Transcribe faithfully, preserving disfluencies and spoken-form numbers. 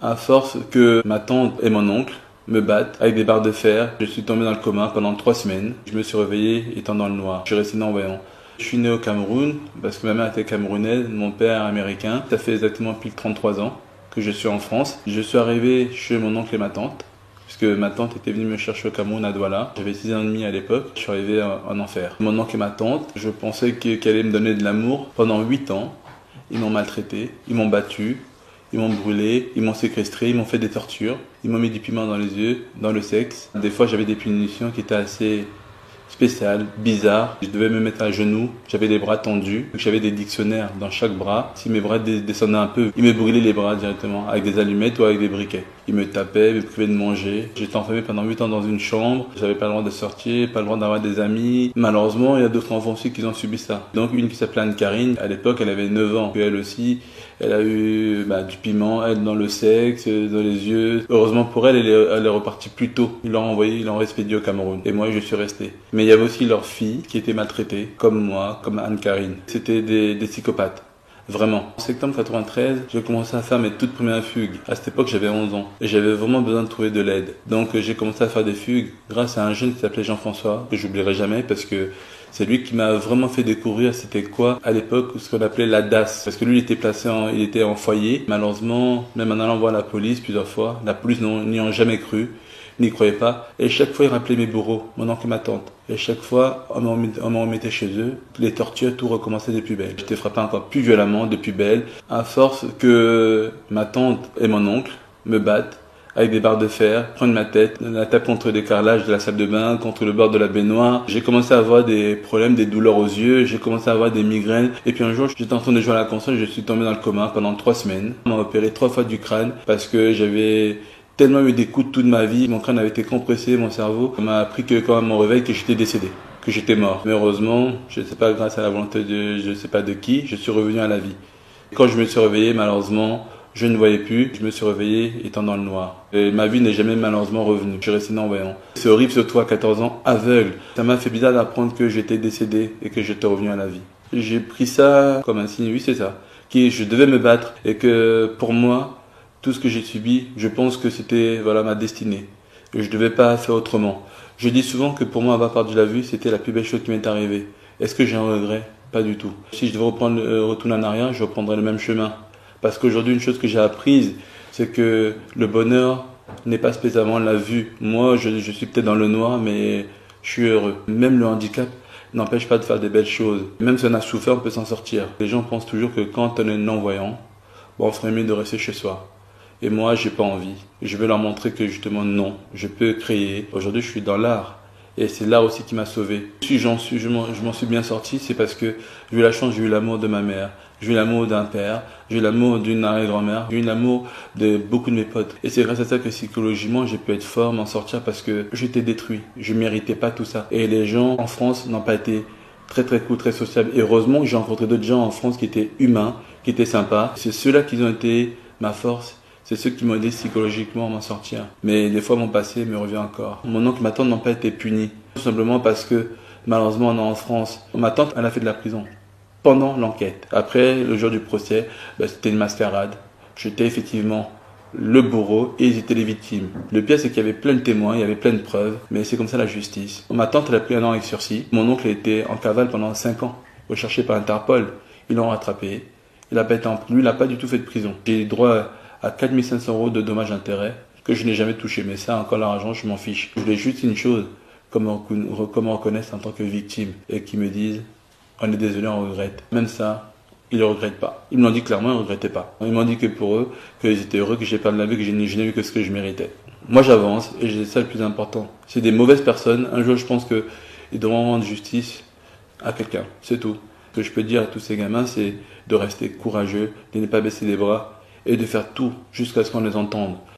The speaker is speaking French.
À force que ma tante et mon oncle me battent avec des barres de fer, je suis tombé dans le coma pendant trois semaines. Je me suis réveillé étant dans le noir. Je suis resté non-voyant. Je suis né au Cameroun parce que ma mère était camerounaise, mon père américain. Ça fait exactement pile trente-trois ans que je suis en France. Je suis arrivé chez mon oncle et ma tante, puisque ma tante était venue me chercher au Cameroun à Douala. J'avais six ans et demi à l'époque. Je suis arrivé en enfer. Mon oncle et ma tante, je pensais qu'ils allaient me donner de l'amour. Pendant huit ans, ils m'ont maltraité, ils m'ont battu. Ils m'ont brûlé, ils m'ont séquestré, ils m'ont fait des tortures, ils m'ont mis du piment dans les yeux, dans le sexe. Des fois, j'avais des punitions qui étaient assez spéciales, bizarres. Je devais me mettre à genoux, j'avais les bras tendus, j'avais des dictionnaires dans chaque bras. Si mes bras descendaient un peu, ils me brûlaient les bras directement, avec des allumettes ou avec des briquets. Ils me tapaient, me privaient de manger. J'étais enfermé pendant huit ans dans une chambre. J'avais pas le droit de sortir, pas le droit d'avoir des amis. Malheureusement, il y a d'autres enfants aussi qui ont subi ça. Donc une qui s'appelait Anne-Karine, à l'époque, elle avait neuf ans. Puis elle aussi, elle a eu bah, du piment, elle dans le sexe, dans les yeux. Heureusement pour elle, elle est, elle est repartie plus tôt. Ils l'ont envoyée, ils l'ont expédiée au Cameroun. Et moi, je suis resté. Mais il y avait aussi leur fille qui était maltraitée, comme moi, comme Anne-Karine. C'était des, des psychopathes. Vraiment. En septembre quatre-vingt-treize, j'ai commencé à faire mes toutes premières fugues. À cette époque, j'avais onze ans. Et j'avais vraiment besoin de trouver de l'aide. Donc, j'ai commencé à faire des fugues grâce à un jeune qui s'appelait Jean-François, que j'oublierai jamais parce que c'est lui qui m'a vraiment fait découvrir c'était quoi, à l'époque, ce qu'on appelait la D A S. Parce que lui, il était placé en, il était en foyer. Malheureusement, même en allant voir la police plusieurs fois, la police n'y ont jamais cru, n'y croyait pas. Et chaque fois, il rappelait mes bourreaux, mon oncle et ma tante. Et chaque fois, on me remettait chez eux. Les tortures, tout recommençait de plus belle. J'étais frappé encore plus violemment, de plus belle, à force que ma tante et mon oncle me battent avec des barres de fer, prennent ma tête, la tapent contre des carrelages de la salle de bain, contre le bord de la baignoire. J'ai commencé à avoir des problèmes, des douleurs aux yeux, j'ai commencé à avoir des migraines. Et puis un jour, j'étais en train de jouer à la console, je suis tombé dans le coma pendant trois semaines. On m'a opéré trois fois du crâne parce que j'avais tellement eu des coups toute ma vie, mon crâne avait été compressé, mon cerveau. On m'a appris que quand même mon réveil, que j'étais décédé, que j'étais mort. Mais heureusement, je ne sais pas, grâce à la volonté de je ne sais pas de qui, je suis revenu à la vie. Quand je me suis réveillé, malheureusement, je ne voyais plus, je me suis réveillé étant dans le noir. Et ma vie n'est jamais malheureusement revenue. Je suis resté non-voyant. C'est horrible, surtout à quatorze ans, aveugle. Ça m'a fait bizarre d'apprendre que j'étais décédé et que j'étais revenu à la vie. J'ai pris ça comme un signe, oui c'est ça, que je devais me battre et que pour moi, tout ce que j'ai subi, je pense que c'était voilà ma destinée. Et je ne devais pas faire autrement. Je dis souvent que pour moi, avoir perdu la vue, c'était la plus belle chose qui m'est arrivée. Est-ce que j'ai un regret? Pas du tout. Si je devais reprendre, euh, retourner en arrière, je reprendrais le même chemin. Parce qu'aujourd'hui, une chose que j'ai apprise, c'est que le bonheur n'est pas spécialement la vue. Moi, je, je suis peut-être dans le noir, mais je suis heureux. Même le handicap n'empêche pas de faire des belles choses. Même si on a souffert, on peut s'en sortir. Les gens pensent toujours que quand on est non-voyant, bon, on ferait mieux de rester chez soi. Et moi, j'ai pas envie. Je veux leur montrer que justement, non, je peux créer. Aujourd'hui, je suis dans l'art. Et c'est l'art aussi qui m'a sauvé. Si j'en suis, je m'en suis bien sorti, c'est parce que j'ai eu la chance, j'ai eu l'amour de ma mère, j'ai eu l'amour d'un père, j'ai eu l'amour d'une arrière-grand-mère, j'ai eu l'amour de beaucoup de mes potes. Et c'est grâce à ça que psychologiquement, j'ai pu être fort, m'en sortir parce que j'étais détruit. Je méritais pas tout ça. Et les gens en France n'ont pas été très très cool, très sociables. Et heureusement que j'ai rencontré d'autres gens en France qui étaient humains, qui étaient sympas. C'est ceux-là qui ont été ma force. C'est ceux qui m'ont aidé psychologiquement à m'en sortir. Mais des fois, mon passé me revient encore. Mon oncle et ma tante n'ont pas été punis. Tout simplement parce que, malheureusement, on est en France. Ma tante, elle a fait de la prison pendant l'enquête. Après, le jour du procès, bah, c'était une mascarade. J'étais effectivement le bourreau et ils étaient les victimes. Le pire, c'est qu'il y avait plein de témoins, il y avait plein de preuves. Mais c'est comme ça la justice. Ma tante, elle a pris un an avec sursis. Mon oncle a été en cavale pendant cinq ans, recherché par Interpol. Ils l'ont rattrapé. Il a pas été en... Lui, il n'a pas du tout fait de prison. J'ai eu droit à quatre mille cinq cents euros de dommages intérêts que je n'ai jamais touché. Mais ça, encore l'argent, je m'en fiche. Je voulais juste une chose, comme on, comme on reconnaisse en tant que victime et qu'ils me disent on est désolé, on regrette. Même ça, ils ne le regrettent pas. Ils me l'ont dit clairement, ils ne regrettaient pas. Ils m'ont dit que pour eux, qu'ils étaient heureux, que j'ai perdu la vie, que je n'ai vu que ce que je méritais. Moi, j'avance et c'est ça le plus important. C'est des mauvaises personnes. Un jour, je pense qu'ils devront rendre justice à quelqu'un. C'est tout. Ce que je peux dire à tous ces gamins, c'est de rester courageux, de ne pas baisser les bras et de faire tout jusqu'à ce qu'on les entende.